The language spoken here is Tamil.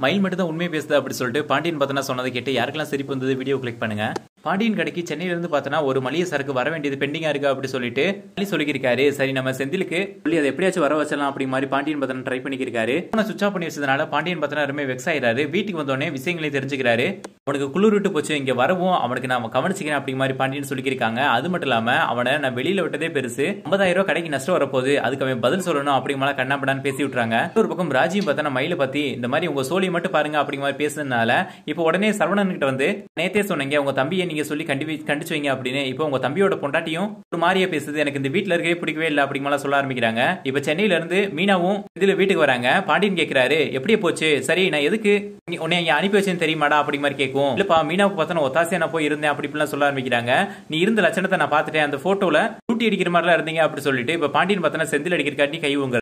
மயில் மட்டும் தான் உண்மையை பேசுது அப்படி சொல்லிட்டு பாண்டியன் பார்த்தனா சொன்னதை கேட்டு யாருக்கெல்லாம் சிரிப்பு வந்தது வீடியோ கிளிக் பண்ணுங்க. பாண்டியன் கடைக்கு சென்னையில இருந்து பார்த்தனா ஒரு மளிகை சரக்கு வர வேண்டியது பெண்டிங்கா இருக்கு அப்படி சொல்லிட்டு சொல்லியிருக்காரு. சரி நம்ம செந்திலுக்கு சொல்லி அதை எப்படியாச்சும் வர வச்சலாம் அப்படி மாதிரி பாண்டியன் பார்த்தனா ட்ரை பண்ணிருக்காரு. சுவிட்ச் ஆஃப் பண்ணி வச்சதுனால பாண்டியன் பார்த்தனா ரொம்ப வெக்ஸ் ஆயிராரு. வீட்டுக்கு வந்தோடனே விஷயங்களை தெரிஞ்சுக்கிறாரு. அவனுக்கு குளிர் விட்டு போச்சு, இங்க வரவும் அவனுக்கு நான் கவனிச்சுக்கிறேன் அப்படி மாதிரி பாண்டியன் சொல்லியிருக்காங்க. அது மட்டும் இல்லாம அவனை நான் வெளியில விட்டதே பெருசு, 50,000 ரூபாய் கடைக்கு நஷ்டம் வரப்போகுது, அதுக்கு அவன் பதில் சொல்லணும் அப்படி மாதிரி கண்ணாப்படான்னு பேசி விட்டுறாங்க. ஒரு பக்கம் ராஜியும் பார்த்தா மயில பத்தி இந்த மாதிரி உங்க சோழியை மட்டும் பாருங்க அப்படி மாதிரி பேசுனதுனால இப்போ உடனே சரவணன் கிட்ட வந்து நேத்தே சொன்னீங்க உங்க தம்பியை நீங்க சொல்லி கண்டிச்சு வைங்க அப்படின்னு. இப்போ உங்க தம்பியோட பொண்டாட்டியும் ஒரு மாதிரியே பேசுது, எனக்கு இந்த வீட்டுல இருக்கவே பிடிக்கவே இல்லை அப்படி மாதிரி சொல்ல ஆரம்பிக்கிறாங்க. இப்ப சென்னையில இருந்து மீனாவும் இதுல வீட்டுக்கு வராங்க. பாண்டியன் கேட்கிறாரு எப்படி போச்சு, சரி நான் எதுக்கு உன்னை இங்க அனுப்பி வச்சேன்னு தெரியுமாடா அப்படி மாதிரி கேட்கும். இல்லப்பா மீனாவுக்கு பார்த்தா ஒத்தாசையா நான் போய் இருந்தேன் அப்படி சொல்ல ஆரம்பிக்கிறாங்க. நீ இருந்த லட்சணத்தை நான் பார்த்துட்டேன், அந்த போட்டோல டூட்டி அடிக்கிற மாதிரிலாம் இருந்தீங்க அப்படி சொல்லிட்டு இப்ப பாண்டியன் பார்த்தா செந்தில் அடிக்கிறக்காட்டி கை உங்க